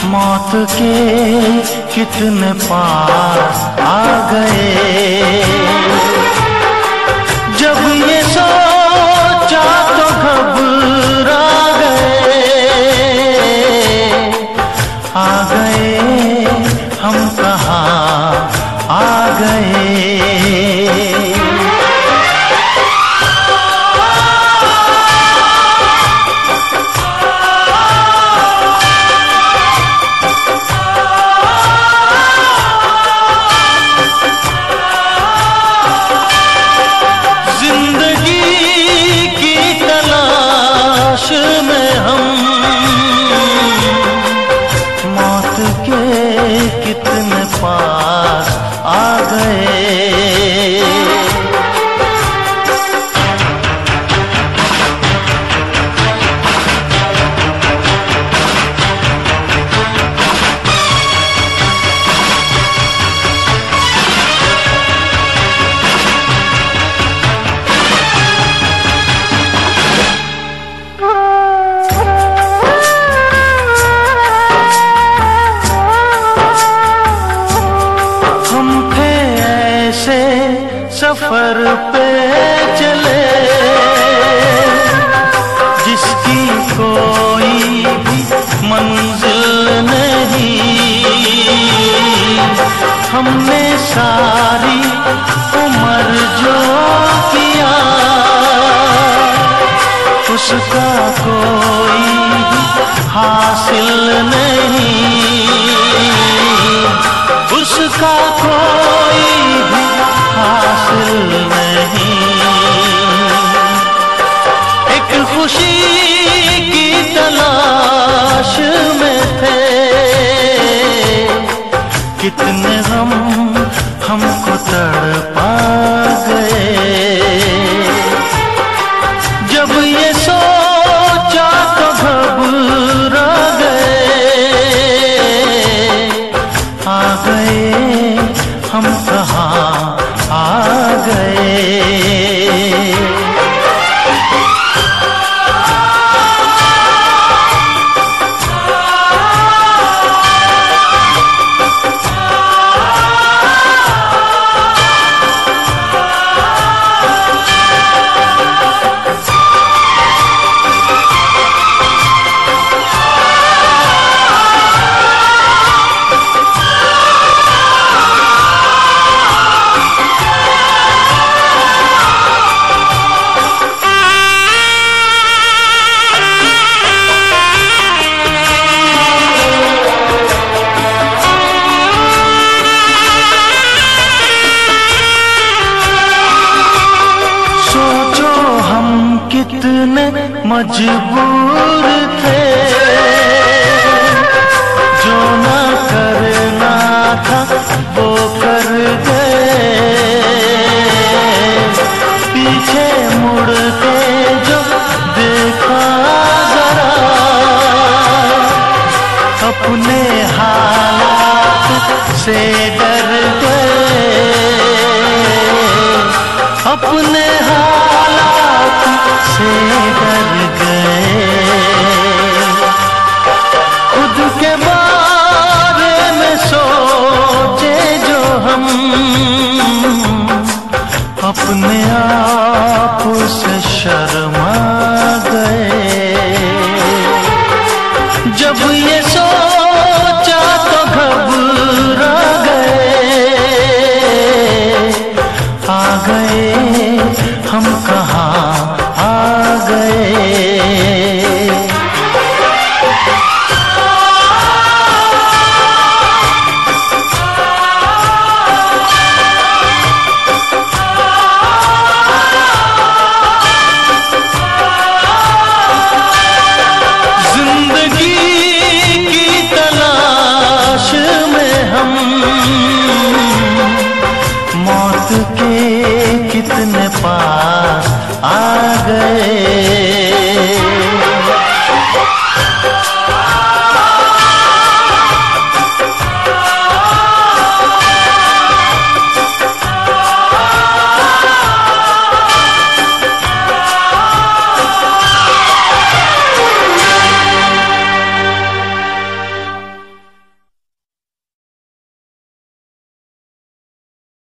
मौत के कितने पास आ गए। जब ये सोचा तो घबरा गए। आ गए हम कहाँ आ गए। कितने पास आ गए। सफर पे चले जिसकी कोई भी मंजिल नहीं। हमने सारी उम्र जो किया उसका कोई हासिल नहीं। उसका कोई भी हासिल नहीं। एक खुशी की तलाश में थे। कितने गम हमको तड़पा गए। जब ये सोचा तो घबरा गए। आ गए हम कहाँ आ गए। कितने मजबूर थे। जो ना करना था वो कर गए। पीछे मुड़ के जो देखा जरा अपने हालात से डर गए। अपने हालात से डर गए।